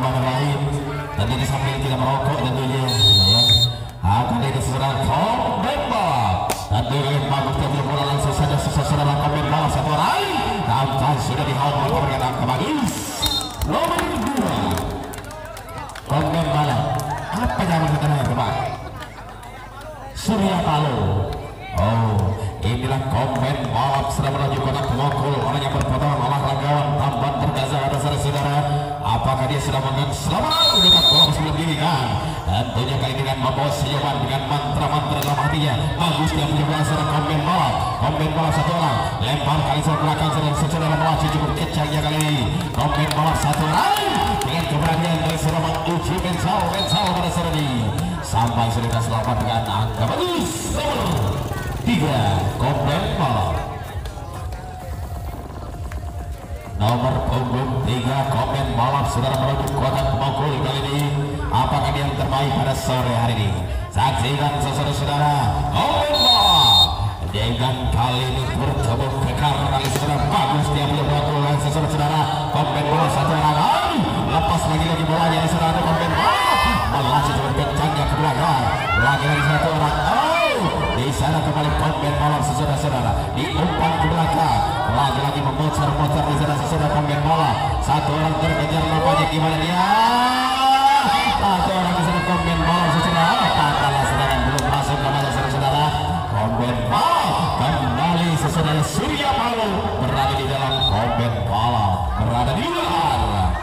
yang lain. Tentunya sambil tidak merokok tentunya. Akan ini seserang komen bola. Tentunya bagus dia bola langsung saja seserang komen bola satu orang. Namun sudah dihalau dengan angka bagus. Nomor 2 komen bola. Apa yang berkenaan Pak? Surya Paloh. Oh, inilah komen balap sedang menuju kotak pemukul. Orang yang berpotongan olahragawan tampan bergaza ada saudara-saudara. Apakah dia sudah menang selamat untuk bola sebelum dirikan? Tentunya kali ini dengan membawa senyuman dengan mantra-mantra dalam hatinya. Bagus dia punya bola seorang komen balap satu orang. Lempar kali seorang belakang saudara melaju cukup kencangnya kali ini. Komen balap satu orang dengan keberanian dari seorang menguji mental pada saat ini. Sampai sudah selamat dengan angka bagus nomor 3 komen balap. Nomor punggung 3 komen balap saudara menuju kotak pemukul kali ini. Apakah dia yang terbaik pada sore hari ini? Saksikan saudara-saudara komen balap dengan kali ini bertemu kekar kali saudara. Bagus dia punya bola saudara-saudara. Komen balap satu orang lepas lagi bolanya di saudara. Komen balap melaju dengan kencangnya ke belakang. Lagi-lagi satu orang. Di sana kembali komen balap saudara-saudara. Diumpan ke belakang. Lagi-lagi memutar-mutar di sana saudara komen balap. Satu orang terkejar nampaknya gimana dia? Satu orang di sana komen balap saudara. Katalah saudara belum masuk ke mata saudara. Komen balap kembali saudara. Surya Paloh berada di dalam komen balap. Berada di luar.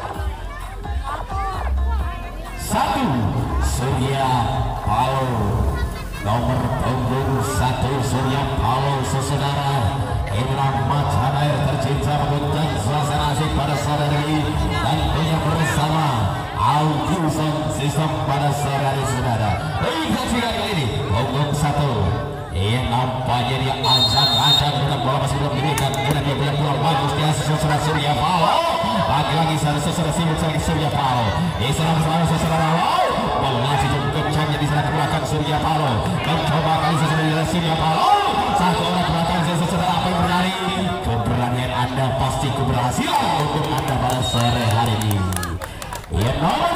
1 Surya Paloh. Nomor punggung 1 Surya Paloh saudara. Inilah macan air tercinta mengundang suasana asik pada sore hari. Tentunya bersama audio sound system pada sore hari saudara. Lihat kali ini punggung 1 yang nampaknya dia ancang-ancang dengan bola masih belum diberikan. Kemudian dia punya bola bagus dia saudara Surya Paloh. Lagi-lagi saudara sibuk sekali Surya Paloh. Di sana bersama saudara melaju cukup kencangnya di sana ke belakang Surya Paloh. Mencoba kali saudara Surya Paloh. Satu orang belakang saudara apa yang berlari. Keberanian Anda pasti keberhasilan untuk Anda pada sore hari ini. Ya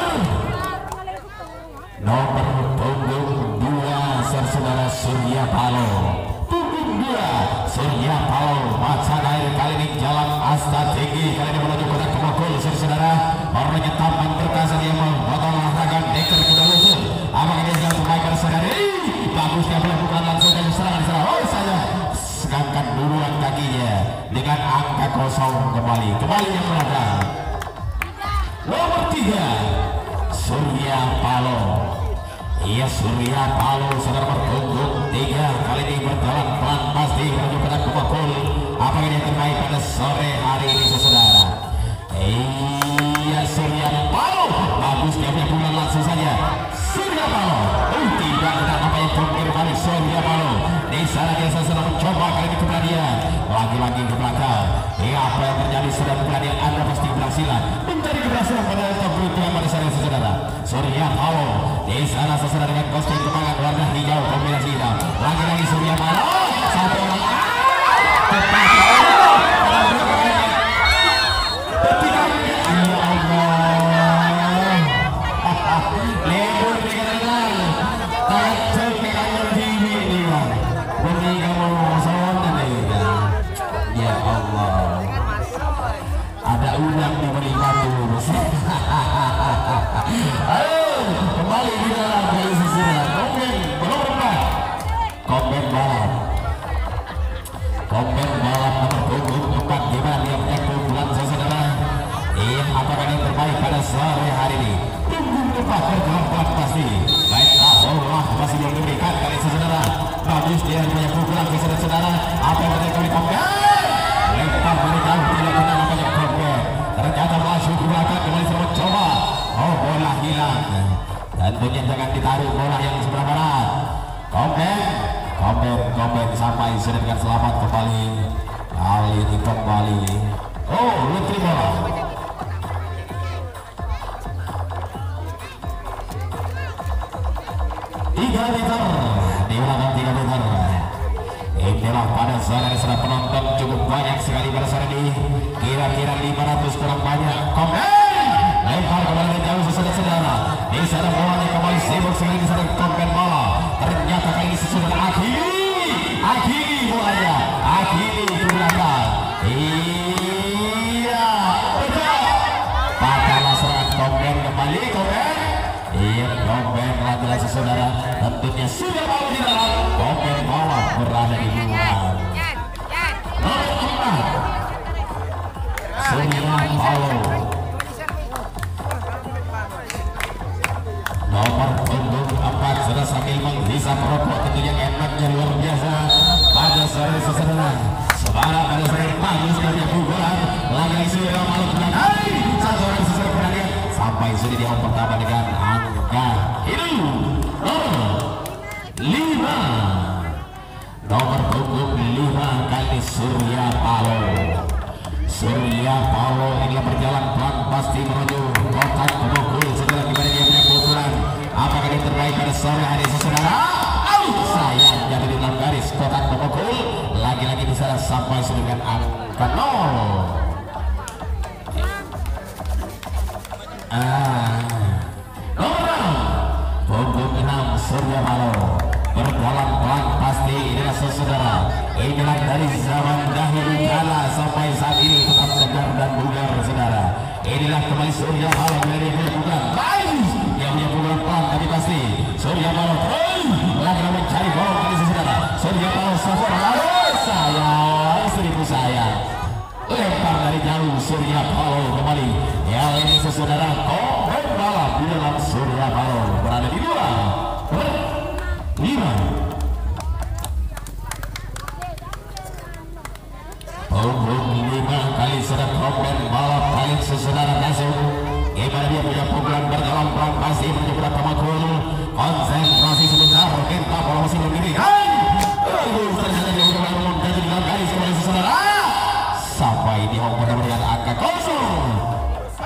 nomor punggung 2 saudara Surya Paloh. Punggung 2 Surya Paloh. Macan air kali ini jalan asta tinggi kali ini menuju kotak pemukul saudara. Orangnya tampan perkasa dia memotong olahraga deker kuda lusuh. Apakah dia sedang memainkan sehari? Bagus dia melakukan langsung dari serangan sana. Oh saya segangkan duluan kakinya dengan angka kosong kembali yang berada. Nomor 3 Surya Paloh. Iya Surya Paloh saudara berpunggung 3 kali ini berjalan pelan pasti menuju kotak pemukul. Apakah dia terbaik pada sore hari ini saudara? Iya Surya Paloh. Bagus dia punya bulan langsung saja Surya Paloh. Tidak ada apa yang konfirmasi Surya Paloh. Di sana dia sedang mencoba kali ini keberanian. Lagi-lagi ke belakang. Apa yang terjadi sudah keberanian Anda pasti berhasilan mencari keberhasilan pada top beruntungan pada sore saudara. Surya Paloh di sana saudara dengan kostum kembangan warna hijau kombinasi hitam. Lagi-lagi Surya Paloh. Satu orang udang diberi batu. Ayo kembali di dalam kali sesudah komen belum pernah komen balap nomor punggung 4 gimana dia punya keunggulan saudara. Apakah yang terbaik pada sore hari ini? Punggung 4 bergerak pasti baik Allah masih belum diberikan kali saudara. Bagus dia punya keunggulan saudara. Apa yang terjadi di komen lempar dari jauh tidak kena namanya komen. Ternyata masuk ke belakang kembali mencoba. Oh bola hilang. Tentunya jangan ditaruh bola yang sebelah barat. Komen sampai sudah dengan selamat kembali. Kali ini kembali. Oh lutri bola. Tiga meter. Diulangan 3 meter. Inilah pada sore sudah penonton cukup banyak sekali pada sore ini. Kira-kira 500 kurang banyak. Komen lempar kembali jauh sana bolanya kembali sibuk sekali di sana kompen bola. Ternyata kali ini sesudah akhiri bolanya, akhiri belakang. Iya, betul. Patahlah serangan kompen kembali kompen. Iya, kompen lagi saudara. Tentunya sudah mau di dalam kompen bola berada di luar. Surya Paloh nomor punggung 4 sudah sambil menghisap rokok tentunya enaknya luar biasa pada sore seseorang sebarang pada sore bagus dari pukulan lagi Surya Paloh satu orang seseorang berani sampai sudah di awal pertama dengan angka ini nomor punggung 5 kali Surya Paloh. Surya Paloh inilah berjalan pelan pasti menuju kotak pemukul setelah gimana dia punya pukulan. Apakah dia terbaik pada sore hari saudara? Sayang jatuh di dalam garis kotak pemukul. Lagi-lagi bisa sampai dengan angka 0. Nomor punggung 6 Surya Paloh berjalan pelan pasti inilah saudara. Inilah dari zaman dahulu kala sampai saat ini tetap segar dan bugar saudara. Inilah kembali Surya Paloh dari pukulan. Dia punya pukulan pelan tapi pasti Surya Paloh lagi mencari bola kali saudara. Surya Paloh sayang seribu sayang lempar dari jauh Surya Paloh kembali. Ya ini saudara kompen balap di dalam Surya Paloh berada di luar 5. Punggung 5 kali sudah kompen balap kali saudara masuk. Gimana dia punya pukulan berjalan pelan pasti menuju ke pemukul. Konsentrasi sebentar kita bola masih berdiri. Ternyata dia sudah menjadi di dalam garis kembali saudara. Sampai di home dengan angka 0.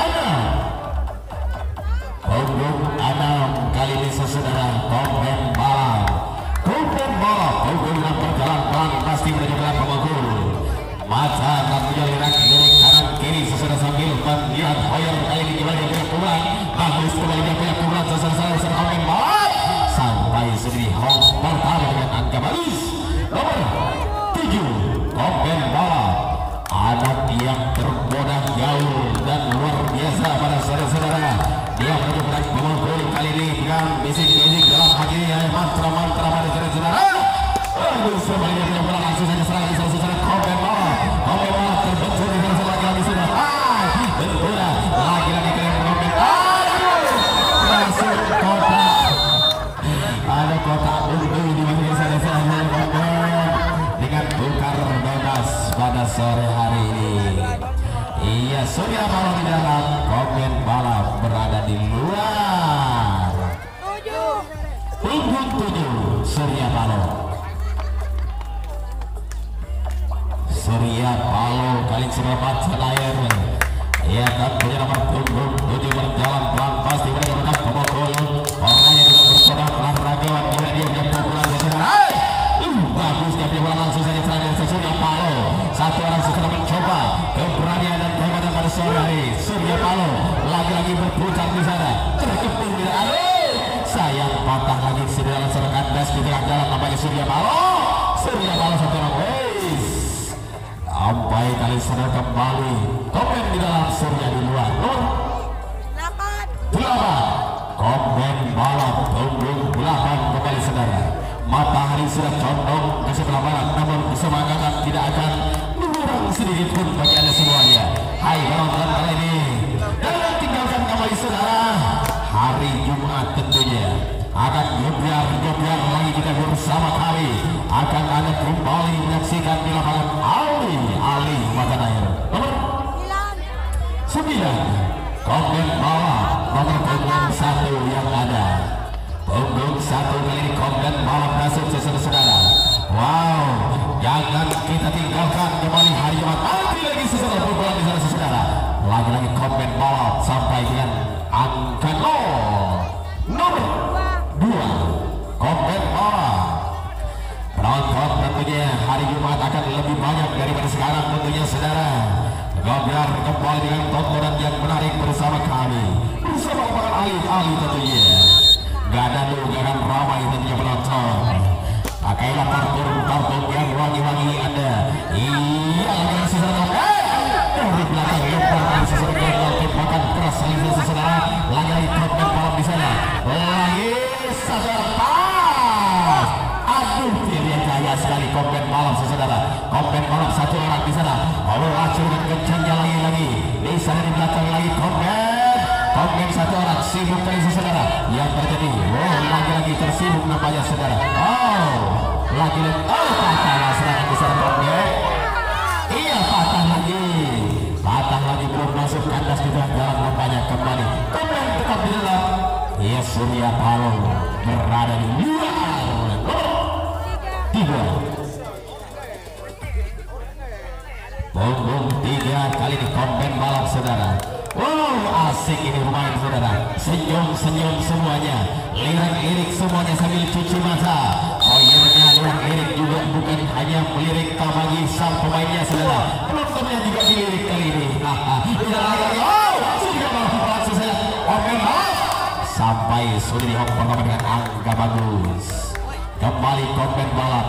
Punggung 6 kali ini saudara kompen balap. Kompen balap punggung 6 berjalan pelan pasti menuju ke pemukul. Mata tentunya lirak kiri kanan kiri sesudah sambil melihat Hoyer kali ini gimana dia punya pukulan. Bagus kembali dia punya pukulan sesudah kompen balap sampai sudah di home pertama dengan angka bagus nomor 7 kompen balap. Anak yang terbodah jauh dan luar biasa pada saudara-saudara. Dia menuju ke pemukul kali ini dengan bisik-bisik dalam hatinya mantra-mantra pada saudara-saudara. Bagus kembali dia punya pukulan langsung saja serang di saudara kompen balap. Kompen balap terbentur di sana lagi sudah. Bentura lagi-lagi keren kompen. Masuk kotak. Ada kotak unggul di mana saudara-saudara kompen dengan bukar bebas pada sore hari ini. Iya, Surya Paloh di dalam, kompen balap berada di luar. Punggung 7 Surya Paloh. Surya Paloh kali seberapa Senayan. Ya tentunya nomor punggung 7 berjalan pelan pasti menuju pemukul. Orang yang juga bersorak olahragawan dia punya pukulan saudara. Bagus dia punya bola langsung saja serang dari Surya Paloh. Satu orang setelah mencoba keberanian dan kehebatan pada sore hari. Surya Paloh lagi-lagi berputar di sana. Terkepung di dalam. Sayang patah lagi sedang serangan das di tengah jalan namanya Surya Paloh. Surya Paloh satu orang ways. Sampai kali serang kembali. Kompen di dalam Surya di luar. 8. Kompen balap punggung 8 kembali saudara. Matahari sudah condong ke sebelah barat, namun kesemangat tidak akan mengurang sedikit pun bagi anda semuanya. Hai penonton kali ini, jangan tinggalkan kembali saudara. Hari Jumat tentunya akan gebiar lagi kita bersama kami. Akan ada kembali menyaksikan di lapangan Ali Matan Air. Nomor 9 kompen balap nomor punggung 1 yang ada. Punggung 1 kali ini kompen balap masuk saudara. Wow, jangan kita tinggalkan kembali hari Jumat. Nanti lagi sesuatu pukulan di sana saudara. Lagi-lagi kompen balap sampai dengan angka 0. Nomor 2 kompen balap. Penonton tentunya hari Jumat akan lebih banyak daripada sekarang tentunya saudara. Gebiar kembali dengan tontonan yang menarik bersama kami. Bersama para alih-alih tentunya. Gadanu jangan ramai tentunya penonton. Pakailah kartun yang wangi-wangi Anda. Iya lagi sesuatu. Dari belakang lempar dari sesuatu tembakan keras saudara. Lagi korban malam di sana. Lagi saudara pas. Aduh, dia jaya sekali korban malam saudara. Korban malam satu orang di sana. Lacur dan kencangnya lagi. Di sana di belakang lagi korban satu orang sibuk kali saudara. Yang terjadi, lagi-lagi tersibuk nampaknya saudara. Lagi-lagi, patah serangan di sana korban. Iya, patah lagi belum masuk kandas di dalam nampaknya kembali. Korban tetap di dalam. Iya, Surya Paloh berada di luar. 3. Punggung 3 kali di korban malam saudara. Asik ini bermain saudara. Senyum-senyum semuanya. Lirik-lirik semuanya sambil cuci mata. Koyernya lirik juga bukan hanya melirik bagi sang pemainnya saudara. Penontonnya juga dilirik kali ini. Sampai sudah dihok pertama dengan angka bagus. Kembali korban balap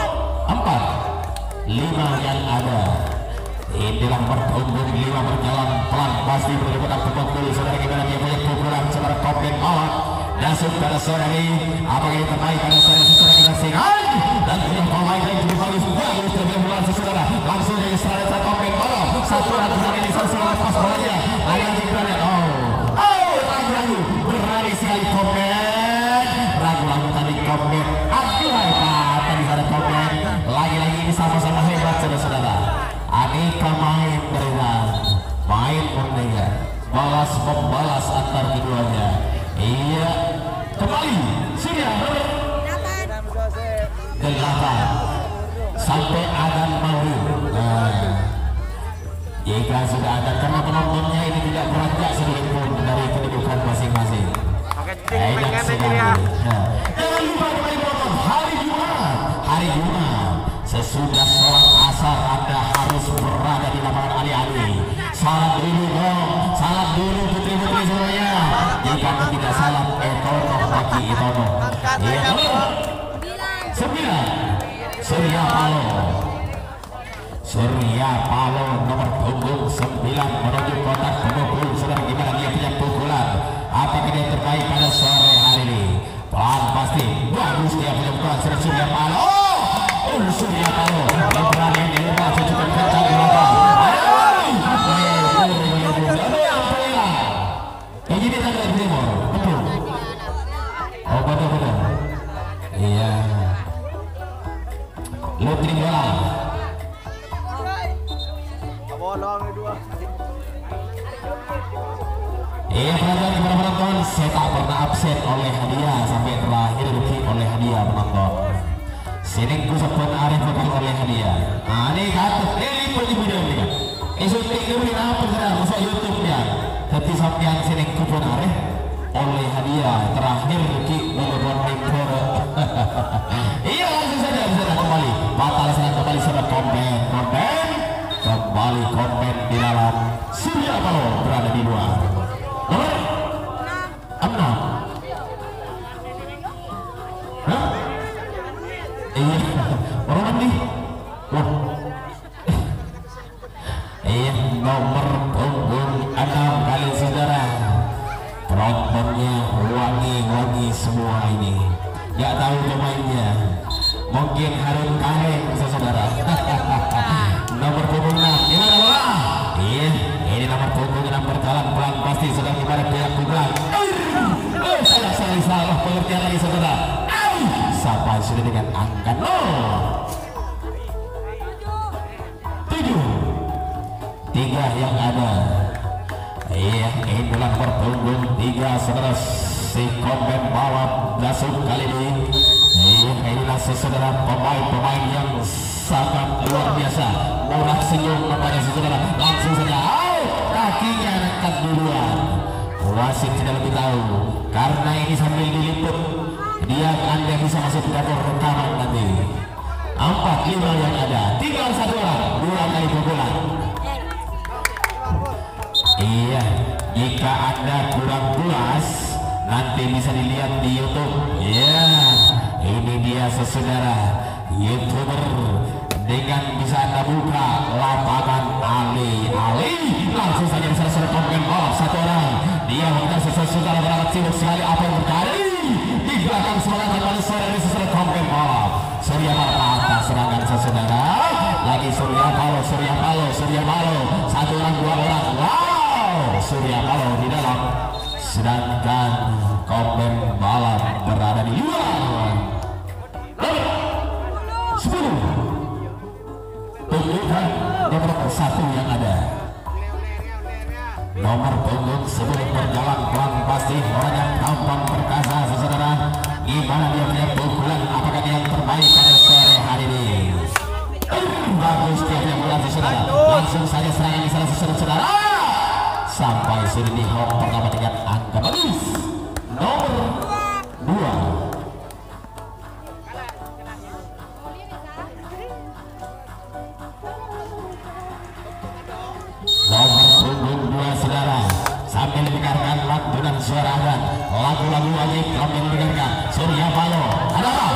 4 5 yang ada. Inilah bertunggung 5 berjalan pelan pasti berdebutan tepuk dulu saudara. Gimana dia punya pukulan saudara korban balap dasuk pada sore ini. Apakah yang terbaik pada sore secara kita singan dan punya pemain yang cukup bagus terbilang bulan saudara. Langsung dari setelah korban balap satu ratus hari ini selesai lepas bolanya. Lagi berani ragu-ragu berani sekali korban. Ragu-ragu tadi korban. Aduh tadi ada korban. Lagi-lagi ini sama-sama hebat saudara-saudara. Aneka main berenang, main mendengar, balas membalas antar keduanya. Iya, kembali Surya 8 sampai Adam Maulid. Jika sudah ada karena penontonnya ini tidak beranjak sedikit pun dari kedudukan masing-masing. Enak sekali. Jangan lupa hari Jumat sesudah sholat asar Anda harus berada di lapangan alih-alih. Salam dulu dong, salam dulu putri-putri semuanya. Jika Anda tidak salam, Etono bagi Etono. Iya, 9 Surya Paloh nomor punggung 9 menuju kotak pemukul. Saudara gimana dia punya pukulan? Apakah dia terbaik pada sore hari ini? Pelan pasti bagus dia punya pukulan Surya Paloh. Surya Paloh berani di rumah cukup kencang di belakang. Ini dia tadi timur, betul. Betul. Iya. Lutri bola. Iya penonton, saya tak pernah absen oleh hadiah sampai terakhir oleh hadiah penonton. Sini kusapun arif oleh hadiah. Ini katut, ini video ini. Isuntik dulu apa sudah masuk YouTube ya. Tapi sampai sini kupon arif oleh hadiah terakhir Ruki menurut impor. Iya langsung saja bisa kembali. Batal saya kembali sudah komen. Kembali komen di dalam. Surya Paloh berada di luar. Nomor 6. Iya, orang nih. Iya, nomor punggung 6 kali saudara. Penontonnya wangi-wangi semua ini. Gak tahu pemainnya. Mungkin Harun Kareng saudara. Nomor punggung 6. Gimana bola? Iya, ini nomor punggung 6 berjalan pelan pasti sedang gimana pihak pukulan. Salah pengertian lagi saudara. Sampai sudah dengan angka 7 3 yang ada. Iya, ini nomor punggung 3 saudara. Si korban balap dasuk kali ini. Iya, inilah saudara pemain yang sangat luar biasa. Murah senyum kepada saudara. Langsung saja, kakinya angkat duluan. Wasit tidak lebih tahu karena ini sambil diliput. Dia Anda bisa masuk ke dapur rekaman nanti. 4 5 yang ada. Tinggal 1 orang. 2 kali pukulan. Iya, jika Anda kurang puas nanti bisa dilihat di YouTube. Ya, ini dia saudara YouTuber dengan bisa Anda buka lapangan Ali langsung saja bisa serempet bola satu orang. Dia kita saudara berangkat sibuk sekali apa yang terjadi di belakang semangat kembali sore ini sesuai kompen bola. Surya Paloh serangan saudara lagi Surya Paloh satu orang dua orang. Wow, Surya Paloh di dalam sedangkan kompen balap berada di luar. 10 tunjukkan nomor 1 yang ada. Nomor punggung sebelum berjalan pelan pasti orang yang gampang perkasa saudara. Gimana dia punya pukulan, apakah dia yang terbaik pada sore hari ini? Bagus dia punya pukulan saudara. Langsung saja serangan di sana saudara. Sampai sudah di home pertama dengan angka bagus. Nomor 2. Nomor punggung 2 saudara, sambil mendengarkan lantunan suara adan lagu-lagu wajib sambil mendengarkan Surya Paloh. Ada apa?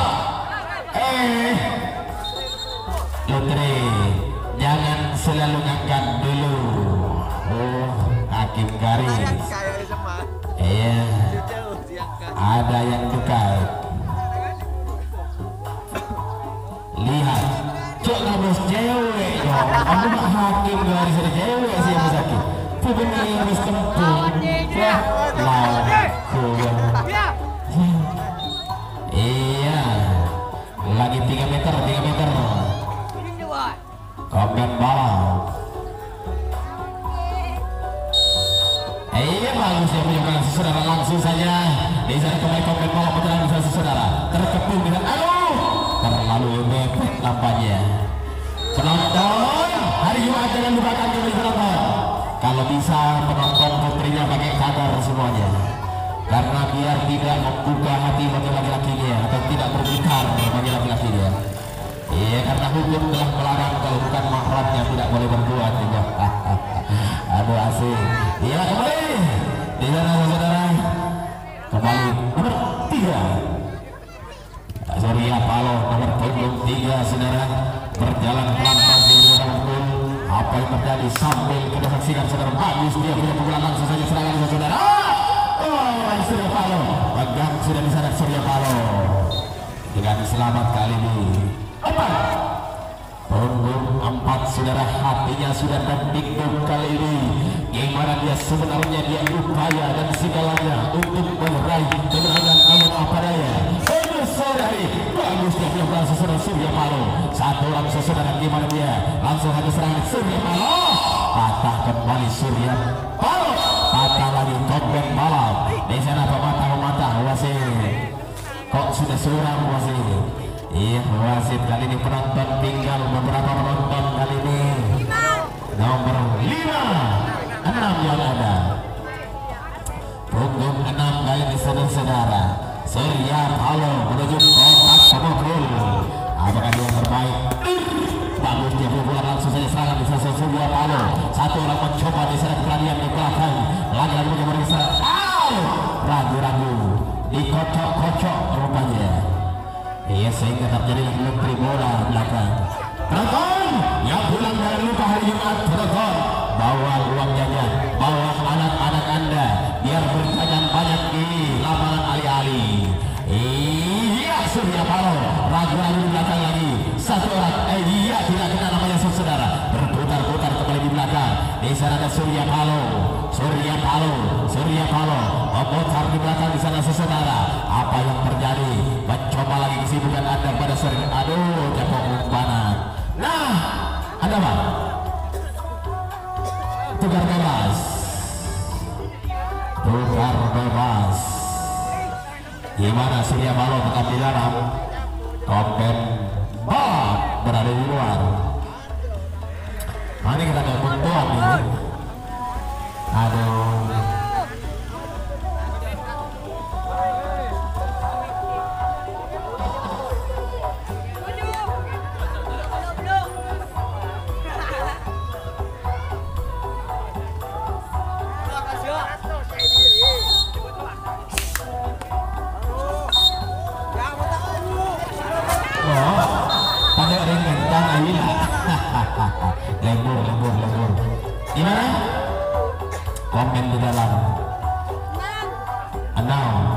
Putri, jangan selalu ngangkat dulu. Oh, hakim garis. Iya, ada yang dekat. Lihat, cok ngabus cewek dong. Aku mah hakim garis ada cewek sih yang sakit. Pupun ini harus kempung. Laku. Iya, lagi 3 meter. Kompen balap. Iya bagus ya punya saudara, langsung saja di sana kembali kompen balap perjalanan saudara terkepung dengan terlalu mepet nampaknya. Penonton hari Jumat jangan lupakan kembali penonton. Kalau bisa penonton putrinya pakai cadar semuanya, karena biar tidak membuka hati bagi laki-lakinya atau tidak berbicara bagi laki-lakinya. Iya, karena hukum telah melarang kalau bukan mahramnya tidak boleh berbuat juga. Aduh asik. Iya kembali di sana saudara. Kembali nomor 3. Surya Paloh nomor punggung 3 saudara berjalan pelan-pelan di punggung. Apa yang terjadi sambil kita saksikan saudara, bagus dia punya pukulan langsung saja serangan saudara. Oh, Surya Paloh pegang sudah di sana Surya Paloh dengan selamat kali ini. Punggung 4 saudara, hatinya sudah terdikduk kali ini. Gimana dia sebenarnya dia upaya dan segalanya untuk meraih kemenangan namun apa daya. Sore bagus dia punya bola saudara Surya Paloh. Satu orang saudara, gimana dia langsung hati serangan Surya Paloh. Patah kembali Surya Paloh. Patah lagi kompen balap. Di sana pemata wasit. Kok sudah suram wasit? Iya wasit kali ini penonton tinggal beberapa penonton kali ini. Nomor 5 6 yang ada. Punggung 6 kali ini saudara. Surya Paloh menuju kotak pemukul. Apakah dia terbaik? Bagus dia pukulan langsung saja serangan di sana Surya Paloh. Satu orang mencoba di sana keberanian di belakang. Lagi-lagi mencoba di sana. Ragu-ragu dikocok-kocok rupanya. Iya, sehingga terjadi menteri bola belakang. Penonton yang pulang dari lupa hari Jumat, penonton bawa uang jajan, bawa anak-anak Anda biar berjajan banyak di lapangan Ali-Ali. Iya, Surya Paloh ragu-ragu di belakang lagi. Satu orang, iya tidak kena namanya saudara. Berputar-putar kembali di belakang. Di sana ada Surya Paloh memutar di belakang di sana saudara. Apa yang terjadi? Mencoba lagi kesibukan Anda pada sore. Aduh, jatuh umpangan. Nah, ada apa? Tukar bebas. Gimana Surya Paloh tetap di dalam? Kompen balap berada di luar. Nah, ini kita ngomong doang nih. Aduh. lembur. Gimana? Komen di dalam. 6.